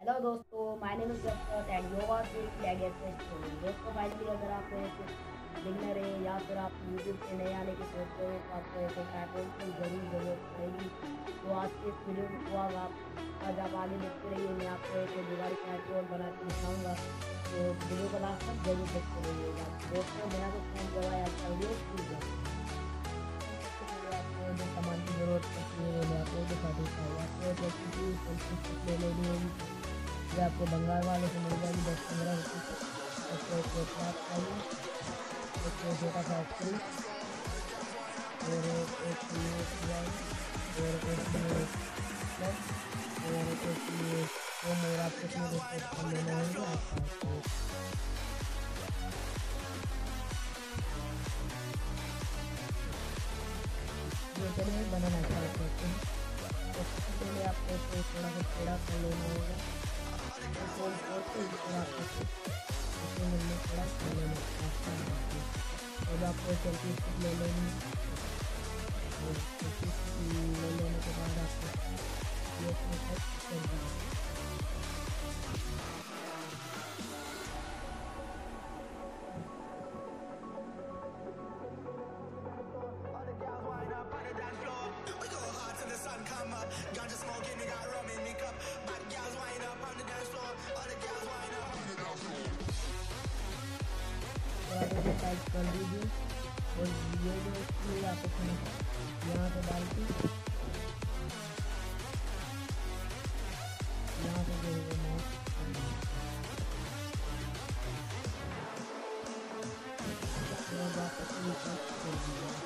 Hello दोस्तों, my name is Jaspreet and you are watching Legacy Story. दोस्तों finally अगर आप एक बिगिनर है या फिर आप यूट्यूब पे नए आने की सोच रहे हो तो आपको एक बैकग्राउंड की ज़रूरत पड़ेगी। तो आज के इस वीडियो को आज आप आगे देखते रहिए। मैं आपको एक दिवाली बैकग्राउंड बना के दिखाऊँगा, तो वीडियो को लास्ट तक जरूर देखते रहिएगा। दोस्तों मेरा जो फ्रेंड जो है अच्छा वीडियो प्लीज़ आपको जो सामान की ज़रूरत पड़ती है वो मैं आपको दिखा देता हूँ। आपको जैसे कि सेल्फी ले लेनी होगी, ये आपको बंगाल वाले से मिल जाएगी 10-15 रुपये से। आपको एक फ्लैप चाहिए, एक छोटा सा स्क्रू और एक ये डिजाइन और एक ये प्लस और एक ये फोम। और आपको इसमें कुछ फोम लेने होंगे आपको। ये चलिए बनाना स्टार्ट करते हैं। तो सबसे पहले आपको इसे थोड़ा सा टेढ़ा कर लेना होगा। तो फोम फोड़ के फिर आपको इसमें मिलने थोड़ा कर लेना स्टार्ट करते हैं। अब आपको सेल्फी स्टिक ले लेनी है और सेल्फी स्टिक ले लेने के बाद आपको ये इसमें सेट कर देना है। और आप इसे टाइप कर दीजिए और ये जो स्क्रू आप इसमें यहाँ पे डाल के यहाँ से जो है वो माउस कर दीजिए। और आप इसे टाइप कर दीजिए।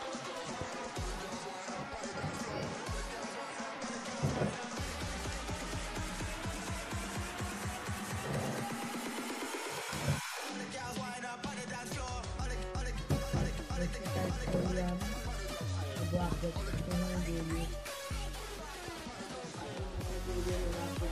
टाइप कर लिया हमने। जो आप देख सकते हैं जो ये वीडियो में आपको